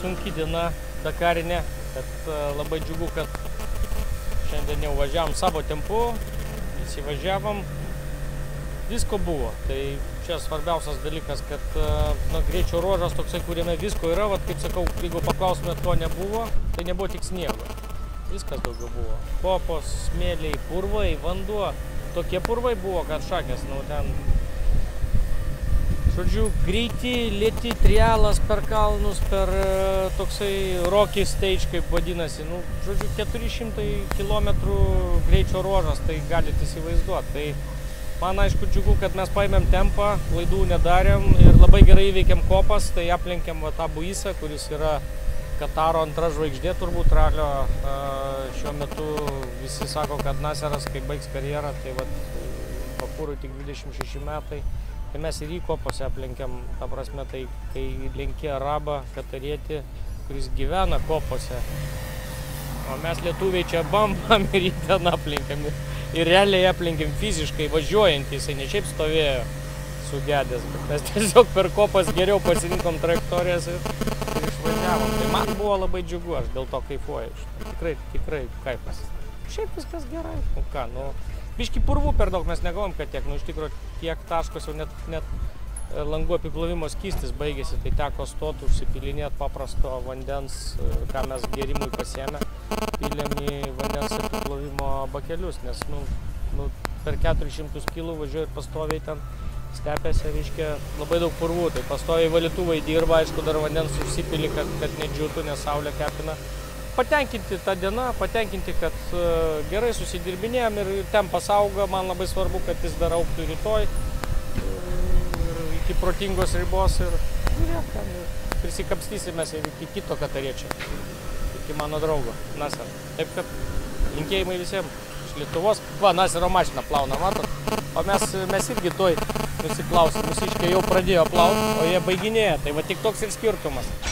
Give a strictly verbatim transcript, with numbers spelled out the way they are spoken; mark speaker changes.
Speaker 1: sunki diena dakarinė, bet labai džiugu, kad šiandien jau važiavom savo tempu, įsivažiavom, visko buvo. Tai čia svarbiausias dalykas, kad nu, greičio ruožas toksai, kuriame visko yra, vat, kaip sakau, jeigu paklausime, ko nebuvo, tai nebuvo tik sniego. Viskas daugiau buvo. Kopos, smėliai, purvai, vanduo. Tokie purvai buvo, kad šakės, nu ten... Žodžiu, greiti, lėti, trialas per kalnus, per toksai rocky stage, kaip vadinasi. Nu, žodžiu, keturi šimtai kilometrų greičio ruožas, tai galite įsivaizduoti. Tai man aišku džiugu, kad mes paėmėm tempą, klaidų nedarėm ir labai gerai įveikėm kopas, tai aplenkėm va, tą Buisą, kuris yra Kataro antra žvaigždė turbūt ralio. Šiuo metu visi sako, kad Naseras, kai baigs karjerą, tai va, Bakūrui tik dvidešimt šeši metai. Tai mes ir į kopose aplenkėm, ta prasme, tai kai lenkė arabą, katarietį, kuris gyvena kopose. O mes lietuviai čia bambam ir jį ten aplenkėm. Ir realiai aplenkėm fiziškai važiuojantį, jisai ne šiaip stovėjo sugedęs, bet mes tiesiog per kopas geriau pasirinkom trajektorijas ir, ir išvažiavom. Tai man buvo labai džiugu, aš dėl to kaifuoju. Tikrai, tikrai kaifas. Šiaip viskas gerai. Nu ką, nu... Biški purvų per daug mes negalvom, kad tiek, nu iš tikrųjų tiek taškos jau net, net langų apiplovimo skystis baigėsi, tai teko stoti, užsipilinėti paprasto vandens, ką mes gerimui pasiėmę, pylėm į vandens apiplovimo bakelius, nes nu, nu, per keturis šimtus kilų važiuoju ir pastoviai ten stepėse, reiškia, labai daug purvų, tai pastoviai valytuvai dirba, aišku, dar vandens užsipili, kad, kad nedžiūtų, nes saulė kepina. Patenkinti tą dieną, patenkinti, kad uh, gerai susidirbinėjom ir tempas auga, man labai svarbu, kad jis dar augtų rytoj ir iki protingos ribos ir, ir, ir prisikapstysimės ir iki kito katariečio, iki mano draugo, Nasero. Taip kad linkėjimai visiems iš Lietuvos. Va, Nasero mašiną plauna, matot? O mes, mes irgi toj nusiplausim, mūsiškai jau pradėjo plaut, o jie baiginėja, tai va tik toks ir skirtumas.